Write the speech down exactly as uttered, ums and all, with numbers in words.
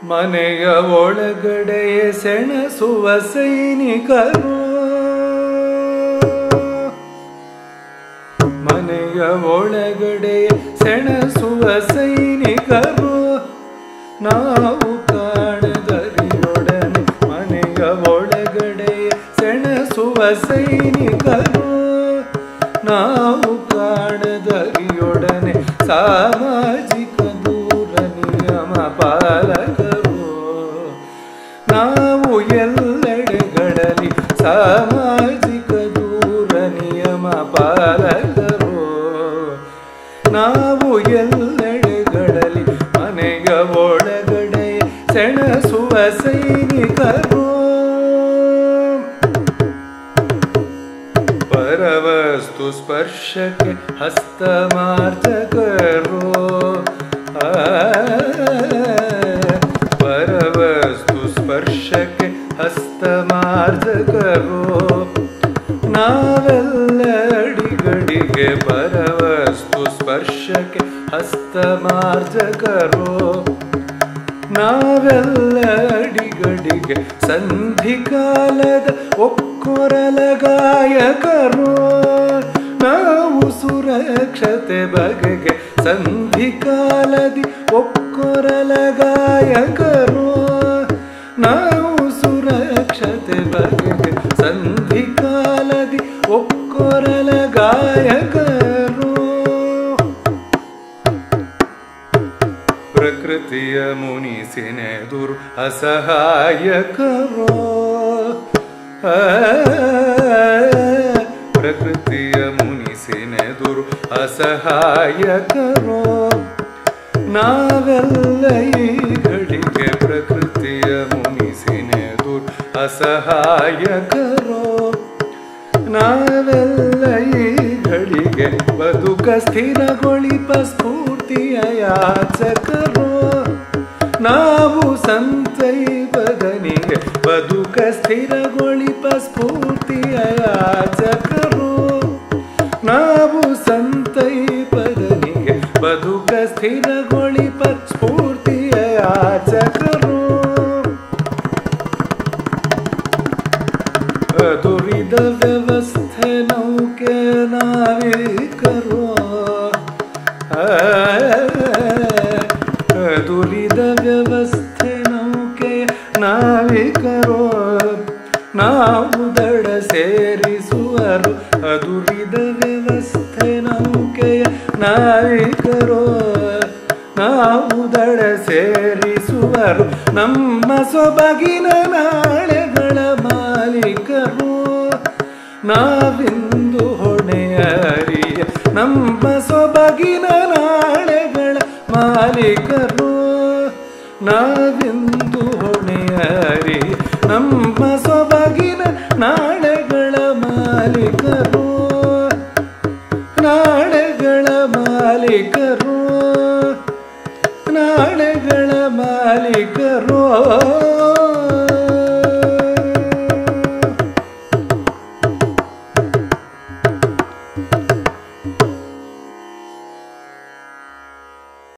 ಮನೆಯ ಒಳಗಡೆ ಸೆಣಸುವ ಸೈನಿಕರು, ಮನೆಯ ಒಳಗಡೆ ಸೆಣಸುವ ಸೈನಿಕರು, ನಾವು ಕಾಣದರಿಯೊಡನೆ ಮನೆಯ ಒಳಗಡೆ ಸೆಣಸುವ ಸೈನಿಕರು, ನಾವು ಕಾಣದರಿಯೊಡನೆ ಸಾಮಾಜಿಕ ದೂರ ನಿಯಮ ಪಾಲಕರು, ನಾವು ಎಲ್ಲೆಡೆಗಳಲ್ಲಿ ಸಾಮಾಜಿಕ ದೂರ ನಿಯಮ ಪಾಲಕರು, ನಾವು ಎಲ್ಲೆಡೆಗಳಲ್ಲಿ ಮನೆಯ ಒಳಗಡೆ ಸೆಣಸುವ ಸೈನಿಕರು, ಪರವಸ್ತು ಸ್ಪರ್ಶಕ್ಕೆ ಹಸ್ತಮಾರ್ಜಕರು, ಪರವಸ್ತು ಸ್ಪರ್ಶಕ್ಕೆ ಹಸ್ತಮಾರ್ಜಕರು, ನಾವೆಲ್ಲ ಅಡಿಗಡಿಗೆ ಪರವಸ್ತು ಸ್ಪರ್ಶಕ್ಕೆ ಹಸ್ತಮಾರ್ಜಕರು, ನಾವೆಲ್ಲ ಅಡಿಗಡಿಗೆ ಸಂಧಿಕಾಲದ ಒಕ್ಕೊರಲ ಗಾಯಕರು, ನಾವು ಸುರಕ್ಷತೆ ಬಗೆಗೆ ಸಂಧಿಕಾಲದಿ ಒಕ್ಕೊರಲ ಗಾಯಕರು, ನಾವು ಸುರಕ್ಷತೆ ಬಗೆಗೆ ಸಂಧಿಕಾಲದಿ ಒಕ್ಕೊರಲ ಗಾಯಕರು, ಪ್ರಕೃತಿಯ ಮುನಿಸಿನೆದುರು ಅಸಹಾಯಕರು, ಪ್ರಕೃತಿಯ ಮುನಿಸಿನೆದುರು ಅಸಹಾಯಕರು, ನಾವೆಲ್ಲ ಈ ಘಳಿಗೆ ಪ್ರಕೃತಿಯ ಮುನಿಸಿನೆದುರು ಅಸಹಾಯಕರು, ನಾವೆಲ್ಲ ಈ ಘಳಿಗೆ ಬದುಕ ಸ್ಥಿರಗೊಳಿಪ ಸ್ಫೂರ್ತಿಯ ಯಾಚಕರು, ನಾವು ಸಂತೈ ಬದನಿಗೆ ಬದುಕ ಸ್ಥಿರಗೊಳಿಪ ಸ್ಫೂರ್ತಿಯ ಯಾಚಕರು, ನಾವು ಸಂತೈ ಬದನಿಗೆ ಬದುಕ ಸ್ಥಿರಗೊಳಿಪ ಸ್ಫೂರ್ತಿಯ ಯಾಚಕರು, ದುರಿದ ವ್ಯವಸ್ಥೆ ನೌಕೆ ನಾವಿಕರು, ದುರಿದ ವ್ಯವಸ್ಥೆ ನೌಕೆ ನಾವಿಕರು, ನಾವು ದಡ ಸೇರಿಸುವರು ಅದುರಿದ ವ್ಯವಸ್ಥೆ ನೌಕೆಯ ನಾವಿಕರು, ನಾವು ದಡ ಸೇರಿಸುವರು ನಮ್ಮ ಸೊಬಗಿನ ನಾಳೆಗಳ ಮಾಲೀಕರು, ನಾವಿಂದು ಹೊಣೆಯರಿಯ ನಮ್ಮ ಸೊಬಗಿನ ನಾಳೆಗಳ ಮಾಲೀಕರು, ನಾವಿಂದು ಹೊಣೆಯರಿಯ ನಮ್ಮ ಸೊಬಗಿನ ನಾಳೆಗಳ ಮಾಲೀಕರು, ನಾಳೆಗಳ ಮಾಲೀಕರು, ನಾಳೆಗಳ ಮಾಲೀಕರು.